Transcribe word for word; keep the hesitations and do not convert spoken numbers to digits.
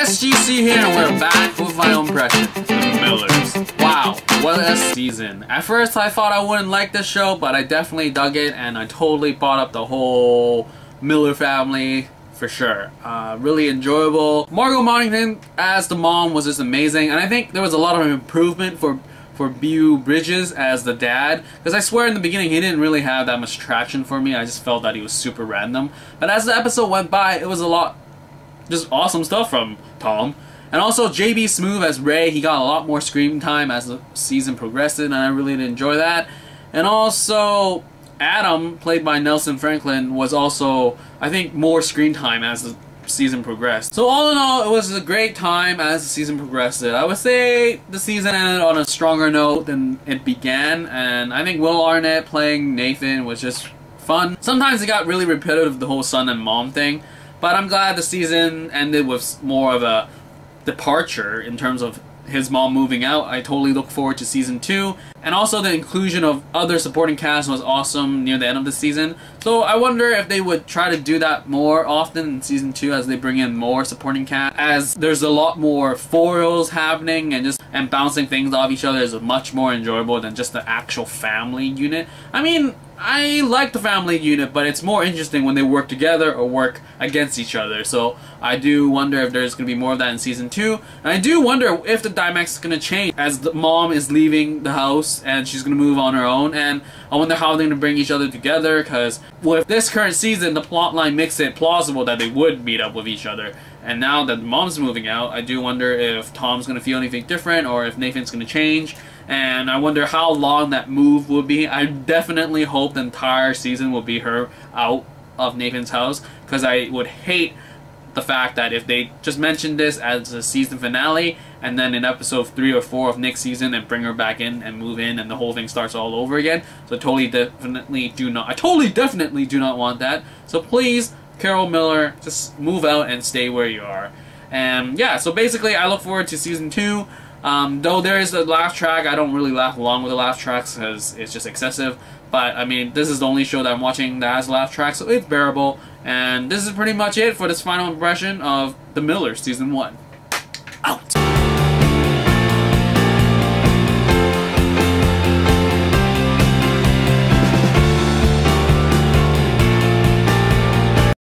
S G C here, and we're back with my impression. The Millers. Wow, what a season. At first I thought I wouldn't like this show, but I definitely dug it, and I totally bought up the whole Miller family for sure. Uh, really enjoyable. Margot Moddington as the mom was just amazing, and I think there was a lot of improvement for for Beau Bridges as the dad, because I swear in the beginning he didn't really have that much traction for me. I just felt that he was super random. But as the episode went by, it was a lot just awesome stuff from Tom. And also J B Smoove as Ray, he got a lot more screen time as the season progressed, and I really did enjoy that. And also Adam, played by Nelson Franklin, was also, I think, more screen time as the season progressed. So all in all, it was a great time as the season progressed. I would say the season ended on a stronger note than it began, and I think Will Arnett playing Nathan was just fun. Sometimes it got really repetitive, the whole son and mom thing, but I'm glad the season ended with more of a departure in terms of his mom moving out. I totally look forward to season two, and also the inclusion of other supporting cast was awesome near the end of the season. So I wonder if they would try to do that more often in season two as they bring in more supporting cast, as there's a lot more foils happening, and just and bouncing things off each other is much more enjoyable than just the actual family unit. I mean, I like the family unit, but it's more interesting when they work together or work against each other. So I do wonder if there's going to be more of that in season two. And I do wonder if the dynamics is going to change as the mom is leaving the house and she's going to move on her own. And I wonder how they're going to bring each other together, because with this current season, the plotline makes it plausible that they would meet up with each other. And now that mom's moving out, I do wonder if Tom's going to feel anything different or if Nathan's going to change. And I wonder how long that move will be. I definitely hope the entire season will be her out of Nathan's house, because I would hate the fact that if they just mentioned this as a season finale and then in episode three or four of next season and bring her back in and move in and the whole thing starts all over again. So I totally definitely do not I totally definitely do not want that. So please, Carol Miller, just move out and stay where you are. And yeah, so basically I look forward to season two. Um, though there is the laugh track, I don't really laugh along with the laugh tracks because it's just excessive. But I mean, this is the only show that I'm watching that has laugh tracks, so it's bearable. And this is pretty much it for this final impression of The Millers Season one. Out!